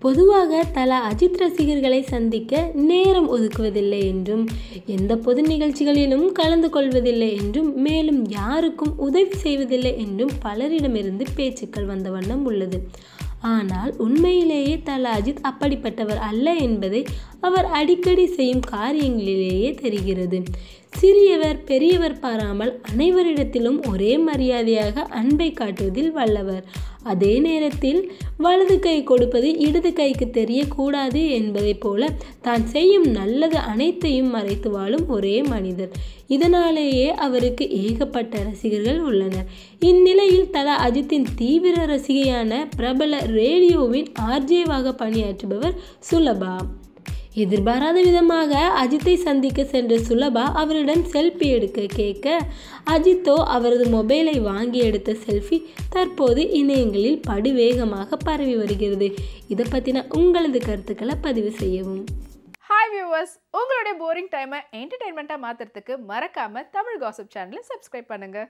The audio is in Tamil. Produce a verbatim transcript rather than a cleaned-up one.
பொதுவாக தல அஜித் ரசிகர்களை சந்திக்க நேரம் ஒதுக்குவதில்லை என்றும் எந்த பொது நிகழ்ச்சிகளிலும் கலந்து கொள்வதில்லை என்றும் மேலும் யாருக்கும் உதவி செய்வதில்லை என்றும் பலரிடமிருந்து பேச்சுக்கள் வந்த வண்ணம் உள்ளது. ஆனால் உண்மையிலேயே தல அஜித் அப்படிப்பட்டவர் அல்ல என்பதை அவர் அடிக்கடி செய்யும் காரியங்களிலேயே தெரிகிறது. சிறியவர் பெரியவர் பாராமல் அனைவரிடத்திலும் ஒரே மரியாதையாக அன்பை காட்டுவதில் வல்லவர். அதே நேரத்தில் வலது கை கொடுப்பது இடது கைக்கு தெரியக்கூடாது என்பதைப் போல தான் செய்யும் நல்லது அனைத்தையும் மறைத்து வாழும் ஒரே மனிதர். இதனாலேயே அவருக்கு ஏகப்பட்ட ரசிகர்கள் உள்ளனர். இந்நிலையில் தல அஜித்தின் தீவிர ரசிகையான பிரபல ரேடியோவின் ஆர்ஜேவாக பணியாற்றுபவர் சுலபா. எதிர்பாராத விதமாக அஜித்தை சந்திக்க சென்ற சுலபா அவரிடம் செல்ஃபி எடுக்க கேட்க அஜித்தோ அவரது மொபைலை வாங்கி எடுத்த செல்ஃபி தற்போது இணையங்களில் படுவேகமாக பரவி வருகிறது. இதை பற்றின உங்களது கருத்துக்களை பதிவு செய்யவும். ஹாய் வியூவர்ஸ், உங்களுடைய போரிங் டைமை என்டர்டைன்மெண்ட்டாக மாற்றுறதுக்கு மறக்காமல் தமிழ் காசிப் சேனலை சப்ஸ்கிரைப் பண்ணுங்கள்.